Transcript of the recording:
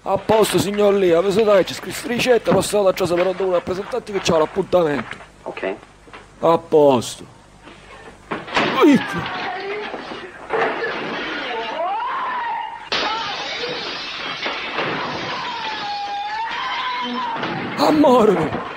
A posto, signor Lee, avete dai, c'è scritto ricetta, passiamo da casa per un rappresentante che c'ha l'appuntamento. Ok. A posto. Ui. Amore!